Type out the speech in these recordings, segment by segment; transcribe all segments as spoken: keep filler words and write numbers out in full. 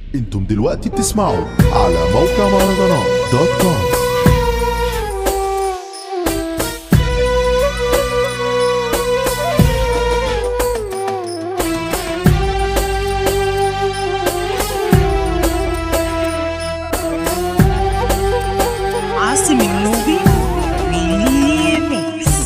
انتم دلوقتي بتسمعوا على موقع مهرجانات دوت كوم. عاصم النوبي ريميكس.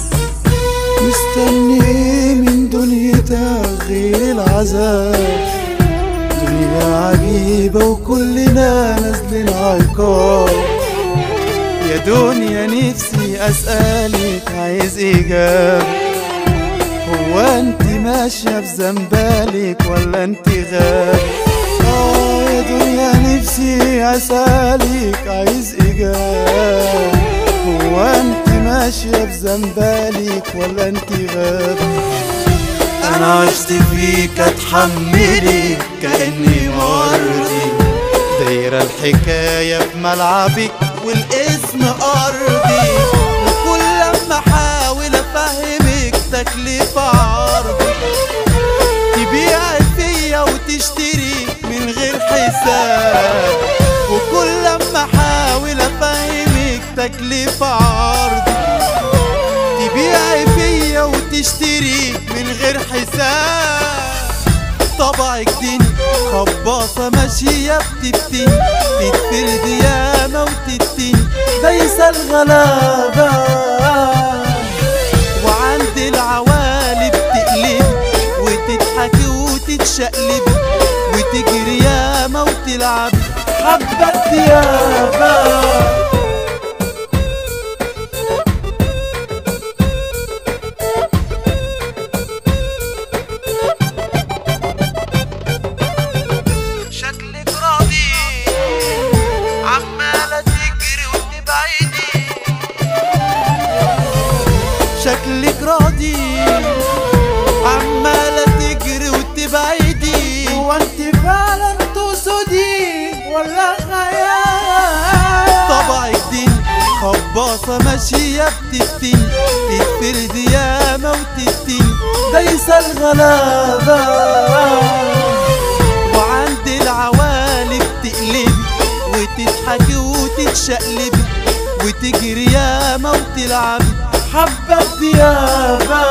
مستني من دنيتك غير العذاب، دنيا عجيبة وكلنا نازلين عقاب. يا دنيا نفسي أسألك عايز إجابة، هو أنت ماشية بذنبالك ولا أنت غاب؟ آه يا دنيا نفسي أسألك عايز إجابة، هو أنت ماشية بذنبالك ولا أنت غاب؟ أنا عشت فيك أتحملك كأني مرضي، دايرة الحكاية في ملعبك والاسم أرضي، وكل لما أحاول أفهمك تكلفة عرضي، تبيعي فيا وتشتري من غير حساب، وكل لما أحاول أفهمك تكلفة عرضي، تبيعي فيا وتشتري من غير حساب. طبعك دين خباصة ماشية بتفتن، تتفرد ياما وتتن دايسة الغلابة، وعند العوالي بتقلب وتضحكي وتتشقلب وتجري ياما وتلعب حبة ديابة. شكلك راضي عمالة تجري وتبعدي، هو انت فعلا تقصدي ولا خيال؟ طبعك دين خباصة ماشية بتفتن، تتفرد ياما وتتن دايسة الغلابة، وعند العوالي بتقلبي وتضحكي وتتشقلبي وتجري ياما وتلعبي حبة ديابة.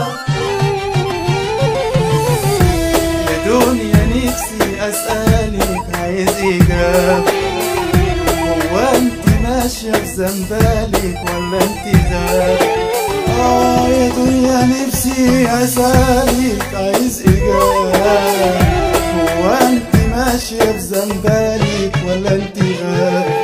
يا دنيا نفسي أسألك عايز إجابة، هو أنت ماشية بذنبالك ولا أنت غاب؟ آه يا دنيا نفسي أسألك عايز إجابة، هو أنت ماشية بذنبالك ولا أنت غاب؟